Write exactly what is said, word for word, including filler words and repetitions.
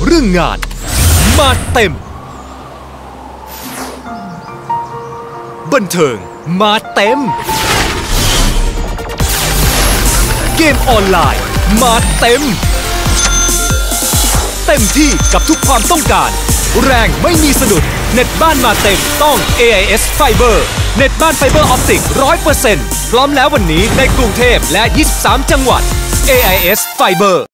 เรื่องงานมาเต็มบันเทิงมาเต็มเกมออนไลน์มาเต็มเต็มที่กับทุกความต้องการแรงไม่มีสะดุดเน็ตบ้านมาเต็มต้อง เอ ไอ เอส Fiber เน็ตบ้านไฟเบอร์ออปติก ร้อยเปอร์เซ็นต์ พร้อมแล้ววันนี้ในกรุงเทพและยี่สิบสามจังหวัด เอ ไอ เอส Fiber